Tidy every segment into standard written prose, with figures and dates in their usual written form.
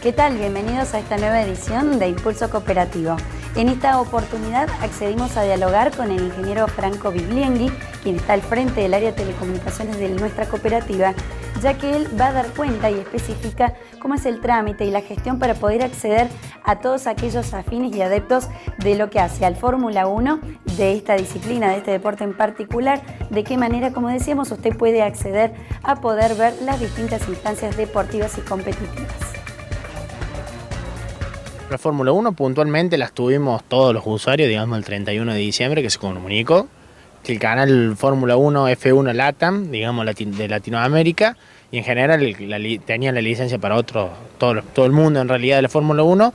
¿Qué tal? Bienvenidos a esta nueva edición de Impulso Cooperativo. En esta oportunidad accedimos a dialogar con el ingeniero Franco Biglienghi, quien está al frente del área de telecomunicaciones de nuestra cooperativa, ya que él va a dar cuenta y especifica cómo es el trámite y la gestión para poder acceder a todos aquellos afines y adeptos de lo que hace al Fórmula 1, de esta disciplina, de este deporte en particular, de qué manera, como decíamos, usted puede acceder a poder ver las distintas instancias deportivas y competitivas. La Fórmula 1 puntualmente las tuvimos todos los usuarios, digamos el 31 de diciembre, que se comunicó que el canal Fórmula 1 F1 LATAM, digamos de Latinoamérica, y en general tenían la licencia para todo el mundo en realidad de la Fórmula 1.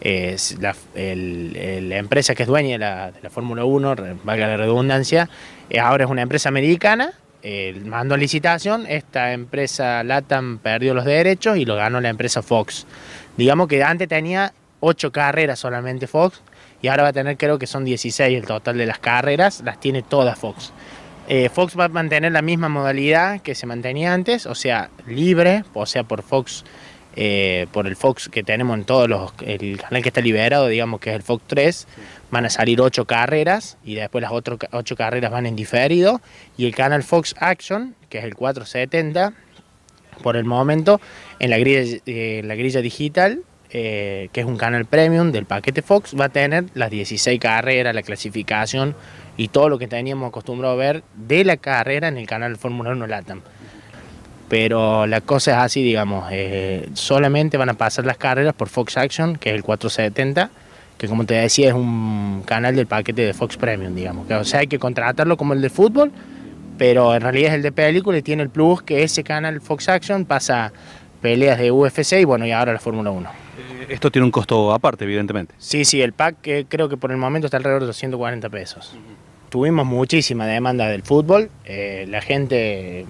La empresa que es dueña de la Fórmula 1, valga la redundancia, ahora es una empresa americana. Mandó a licitación, esta empresa LATAM perdió los derechos y lo ganó la empresa Fox. Digamos que antes tenía 8 carreras solamente Fox, y ahora va a tener, creo que son 16 el total de las carreras, las tiene todas Fox. Fox va a mantener la misma modalidad que se mantenía antes, o sea, libre, o sea, por Fox, por el Fox que tenemos en el canal que está liberado, digamos que es el Fox 3, van a salir 8 carreras, y después las otras 8 carreras van en diferido, y el canal Fox Action, que es el 470, por el momento, en la grilla digital, que es un canal premium del paquete Fox, va a tener las 16 carreras, la clasificación y todo lo que teníamos acostumbrado a ver de la carrera en el canal Fórmula 1 LATAM. Pero la cosa es así, digamos, solamente van a pasar las carreras por Fox Action, que es el 470, que como te decía es un canal del paquete de Fox Premium, digamos. O sea, hay que contratarlo como el de fútbol, pero en realidad es el de película y tiene el plus que ese canal Fox Action pasa peleas de UFC y bueno, y ahora la Fórmula 1. Esto tiene un costo aparte, evidentemente. Sí, el pack creo que por el momento está alrededor de 240 pesos. Tuvimos muchísima demanda del fútbol, la gente,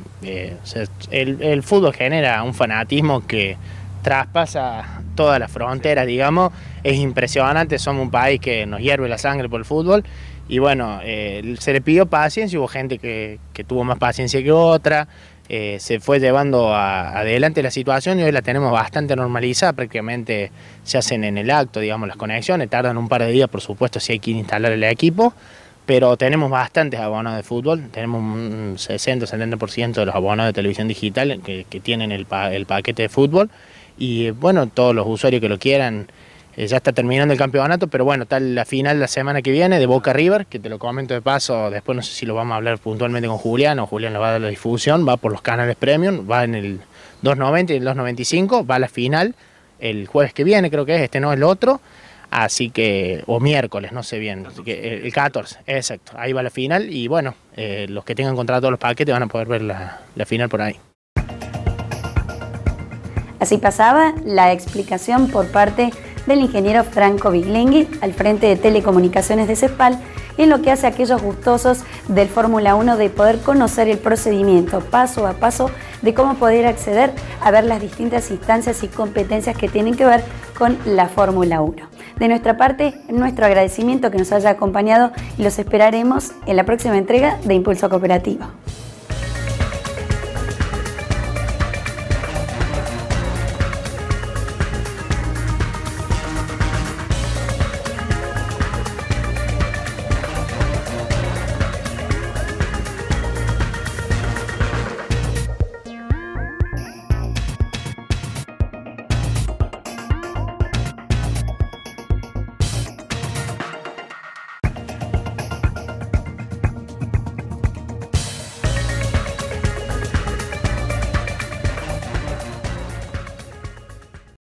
el fútbol genera un fanatismo que traspasa todas las fronteras, digamos, es impresionante, somos un país que nos hierve la sangre por el fútbol, y bueno, se le pidió paciencia, hubo gente que tuvo más paciencia que otra, se fue llevando adelante la situación y hoy la tenemos bastante normalizada, prácticamente se hacen en el acto, digamos, las conexiones, tardan un par de días, por supuesto, si hay que instalar el equipo, pero tenemos bastantes abonados de fútbol, tenemos un 60-70% de los abonados de televisión digital que tienen el paquete de fútbol, y bueno, todos los usuarios que lo quieran. Ya está terminando el campeonato, pero bueno, está la final la semana que viene de Boca River, que te lo comento de paso, después no sé si lo vamos a hablar puntualmente con Julián, o Julián le va a dar la difusión, va por los canales premium, va en el 290 y el 295, va a la final el jueves que viene, creo que es, este no el otro, así que, o miércoles, no sé bien, así que el 14, exacto, ahí va la final, y bueno, los que tengan contratado todos los paquetes van a poder ver la final por ahí. Así pasaba la explicación por parte del ingeniero Franco Biglienghi, al frente de telecomunicaciones de CESPAL, en lo que hace a aquellos gustosos del Fórmula 1 de poder conocer el procedimiento paso a paso de cómo poder acceder a ver las distintas instancias y competencias que tienen que ver con la Fórmula 1. De nuestra parte, nuestro agradecimiento que nos haya acompañado y los esperaremos en la próxima entrega de Impulso Cooperativo.